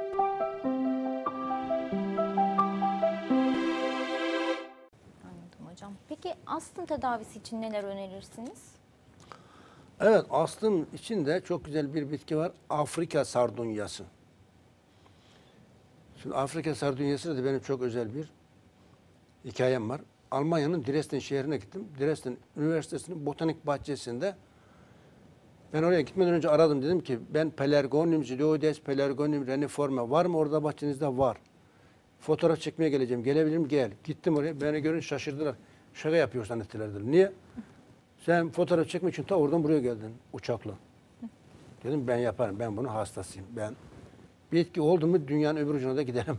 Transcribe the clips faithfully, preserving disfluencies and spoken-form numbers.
Anladım hocam. Peki astım tedavisi için neler önerirsiniz? Evet, astım için de çok güzel bir bitki var. Afrika sardunyası. Şimdi Afrika sardunyası da benim çok özel bir hikayem var. Almanya'nın Dresden şehrine gittim. Dresden Üniversitesi'nin botanik bahçesinde ben oraya gitmeden önce aradım. Dedim ki ben Pelargonium, Zilioides, Pelargonium reniforme var mı orada bahçenizde? Var. Fotoğraf çekmeye geleceğim. Gelebilirim? Gel. Gittim oraya. Beni görünce şaşırdılar. Şaka yapıyor zannettiler dediler. Niye? Sen fotoğraf çekmek için ta oradan buraya geldin uçakla. Dedim ben yaparım. Ben bunun hastasıyım. Ben bitki oldu mu dünyanın öbür ucuna da giderim.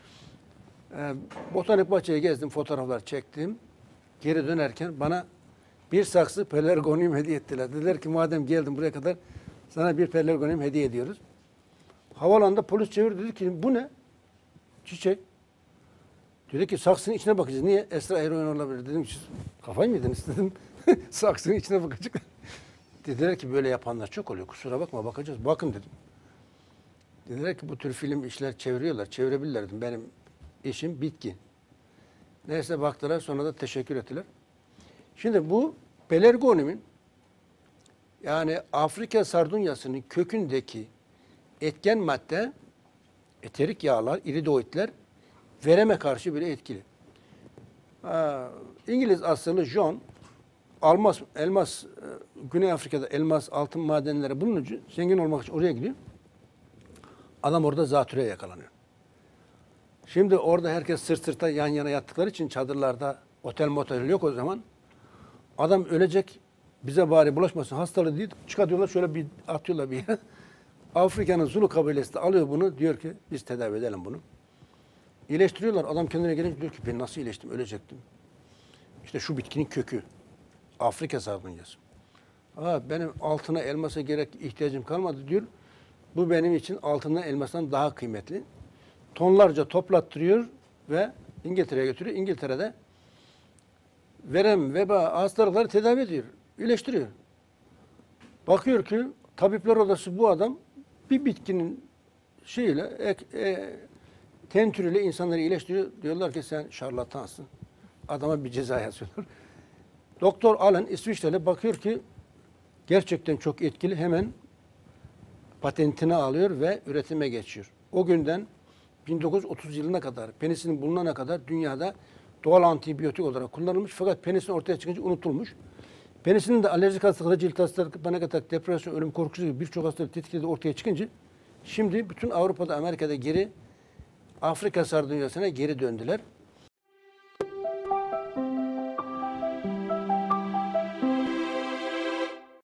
e, botanik bahçeyi gezdim. Fotoğraflar çektim. Geri dönerken bana bir saksı pelargonium hediye ettiler. Dediler ki madem geldin buraya kadar sana bir pelargonium hediye ediyoruz. Havalanda polis çevirdi. Dedi ki bu ne? Çiçek. Dedi ki saksının içine bakacağız. Niye? Esra eroin olabilir. Dedim siz kafayı mı yediniz dedim. Saksının içine bakacak. Dediler ki böyle yapanlar çok oluyor. Kusura bakma bakacağız. Bakın dedim. Dediler ki bu tür film işler çeviriyorlar. Çevirebilirler dedim. Benim işim bitki. Neyse baktılar sonra da teşekkür ettiler. Şimdi bu pelargoniumun yani Afrika sardunyasının kökündeki etken madde eterik yağlar, iridoidler vereme karşı bile etkili. Aa, İngiliz asıllı John Almas, elmas, Güney Afrika'da elmas, altın madenleri bulununca zengin olmak için oraya gidiyor. Adam orada zatürreye yakalanıyor. Şimdi orada herkes sırt sırta yan yana yattıkları için çadırlarda otel motel yok o zaman. Adam ölecek, bize bari bulaşmasın hastalığı değil, çıkartıyorlar şöyle bir atıyorlar bir yere. Afrika'nın Zulu kabilesi de alıyor bunu, diyor ki biz tedavi edelim bunu. İyileştiriyorlar. Adam kendine gelince diyor ki ben nasıl iyileştim, ölecektim. İşte şu bitkinin kökü. Afrika sardunyası. Aa, benim altına elmasa gerek ihtiyacım kalmadı diyor. Bu benim için altından elmasdan daha kıymetli. Tonlarca toplattırıyor ve İngiltere'ye götürüyor. İngiltere'de verem, veba hastalıkları tedavi ediyor. İyileştiriyor. Bakıyor ki tabipler odası bu adam bir bitkinin şeyiyle ek, e, tentürüyle insanları iyileştiriyor. Diyorlar ki sen şarlatansın. Adama bir ceza yazıyorlar. Doktor Allen İsviçre'de bakıyor ki gerçekten çok etkili, hemen patentini alıyor ve üretime geçiyor. O günden bin dokuz yüz otuz yılına kadar, penisilin bulunana kadar dünyada doğal antibiyotik olarak kullanılmış fakat penisilin ortaya çıkınca unutulmuş. Penisilin de alerjik hastalıkları, cilt hastalıkları, panik atak, depresyon, ölüm korkusu gibi birçok hastalık tetikledi ortaya çıkınca şimdi bütün Avrupa'da, Amerika'da geri Afrika sardunyasına geri döndüler.